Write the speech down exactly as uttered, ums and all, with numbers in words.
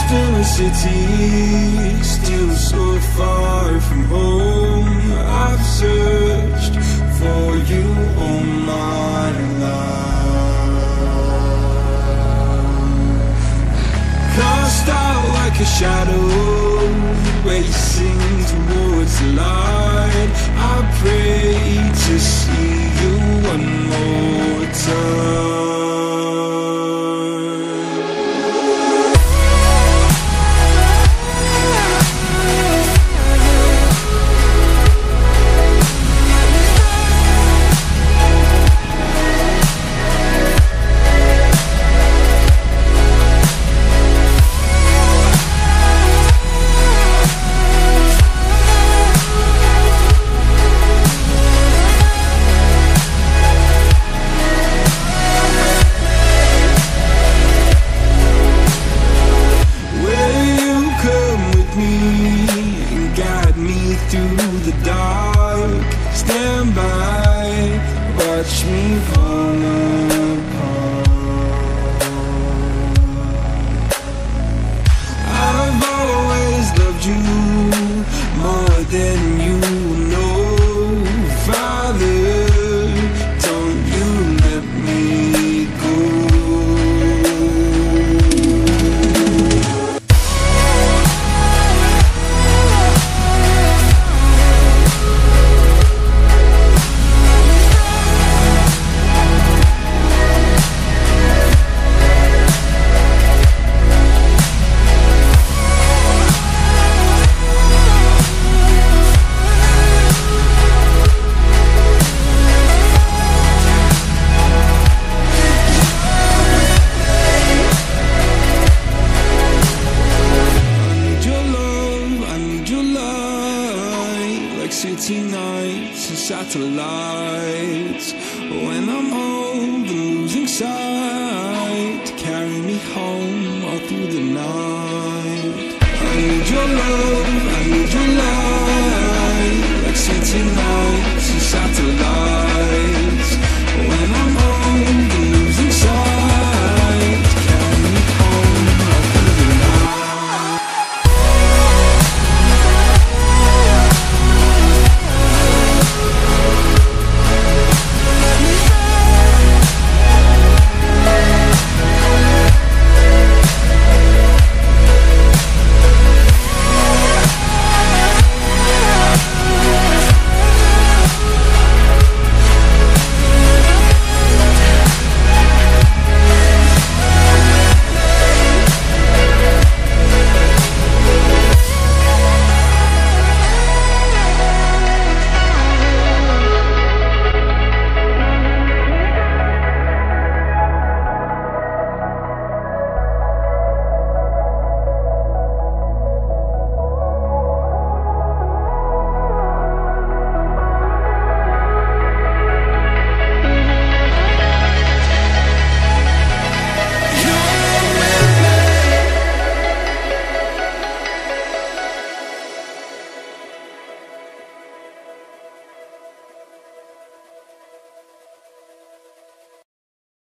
Still a city, still so far from home. I've searched for you all my life. Cast out like a shadow, racing towards the light. I pray to see you one more time. Through the dark, stand by, watch me fall apart. I've always loved you more than you know. Father, don't you let me go. City nights and satellites. When I'm old and losing sight, carry me home all through the night. I need your love.